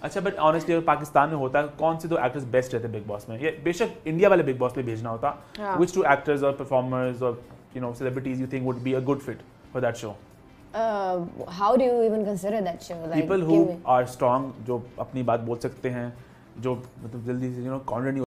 अच्छा but honestly Pakistan में होता है, कौन से दो एक्टर्स बेस्ट रहते हैं बिग बॉस में? ये बेशक इंडिया वाले बिग बॉस में भेजना होता, व्हिच टू एक्टर्स और परफॉर्मर्स और celebrities you think would be a good fit for that show? How do you even consider that show? Like, people who are strong, जो अपनी बात बोल सकते हैं, जो मतलब जल्दी से कॉन्फिडेंट